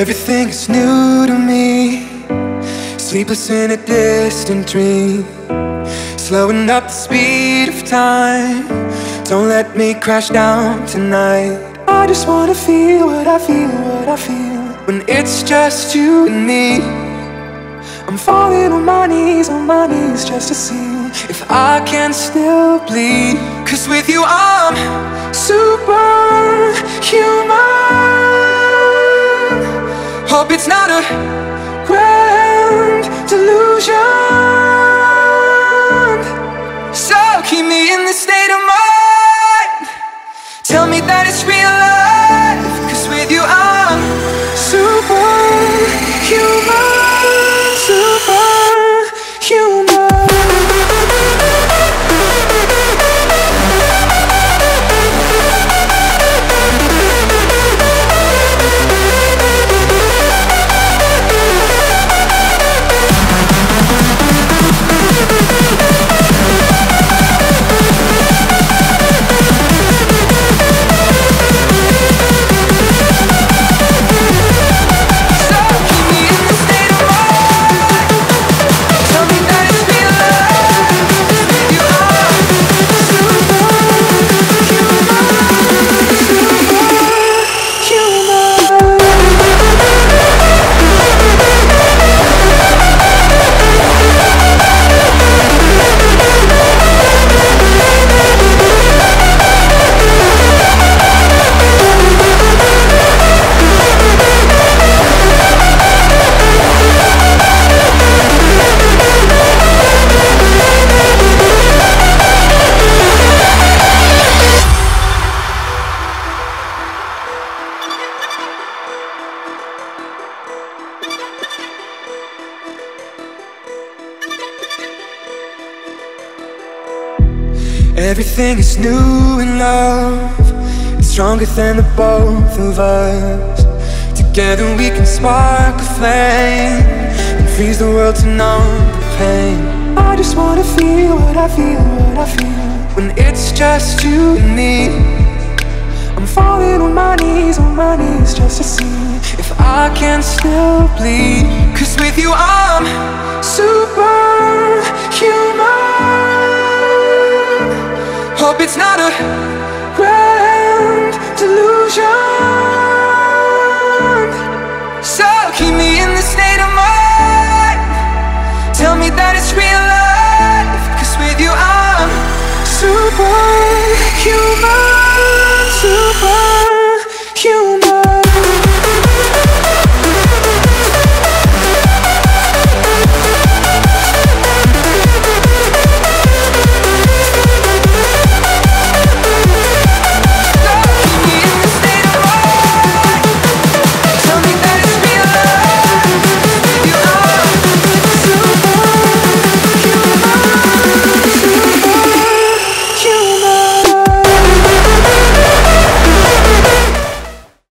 Everything is new to me, sleepless in a distant dream, slowing up the speed of time. Don't let me crash down tonight. I just wanna feel what I feel, what I feel, when it's just you and me. I'm falling on my knees just to see if I can still bleed. 'Cause with you I'm superhuman. Hope it's not a grand delusion. So keep me in this state of mind. Tell me that it's real life. 'Cause with you I'm superhuman. Superhuman. Everything is new in love. It's stronger than the both of us. Together we can spark a flame and freeze the world to numb the pain. I just wanna feel what I feel, what I feel, when it's just you and me. I'm falling on my knees just to see if I can still bleed. 'Cause with you I'm superhuman. Hope it's not a grand delusion. So keep me in the state of mind. Tell me that it's real life. 'Cause with you I'm super